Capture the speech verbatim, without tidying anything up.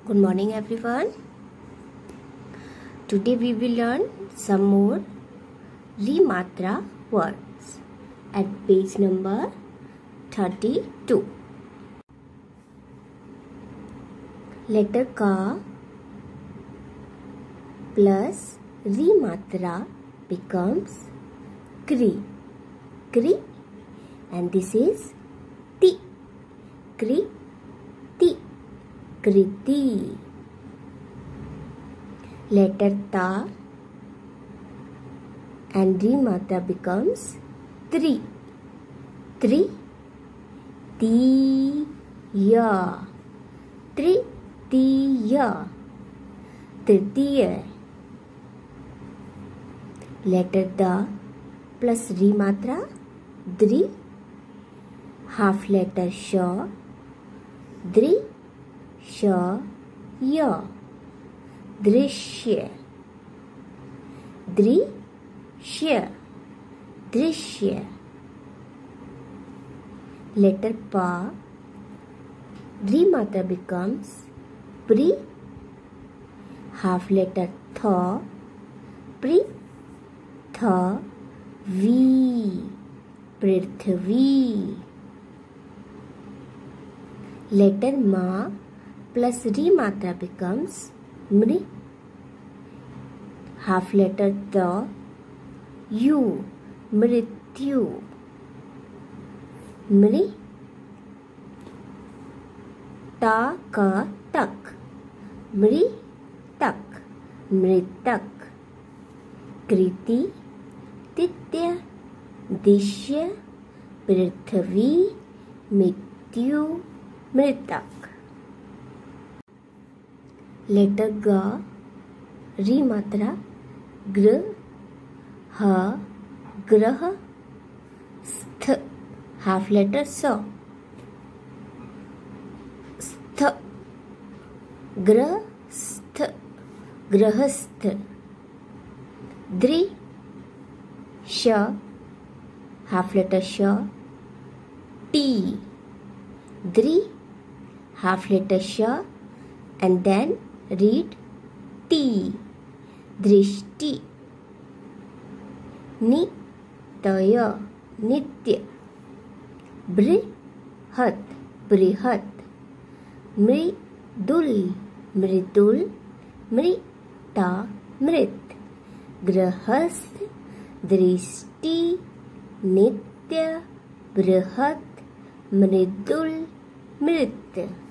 Good morning everyone. Today we will learn some more Rematra words at page number thirty-two. Letter Ka plus Rematra becomes Kri. Kri, and this is Ti. Kri. Kriti. Letter Ta and Rematra becomes Tri. Tri. Tiya. Tritiya. Tritiya. Letter Da plus Rematra Dri. Half letter Sha. Dri. Shya. Drishya. Drishya. Drishya. Letter Pa. Rematra becomes Pri. Half letter Tha. Pri. Tha. Vi. Prithvi. Letter Ma plus Rematra becomes Mri. Half letter Ta. You. Mrityu. Mri. Ta ka tak. Mri tak. Mritak. Kriti. Titya. Dishya. Prithvi. Mityu. Mritak. Letter Ga Rematra Gr. Ha. Grah. Sth. Half letter Sa. Sth. Grah. Sth. Grahasth. Dri. Sha. Half letter Sha. T. Dri. Half letter Sha, and then read T. Drishti. Nitya. Nitya. Brihat. Brihat. Mridul. Mridul. Mrita. Mrit. Grahasth. Drishti. Nitya. Brihat. Mridul. Mrit.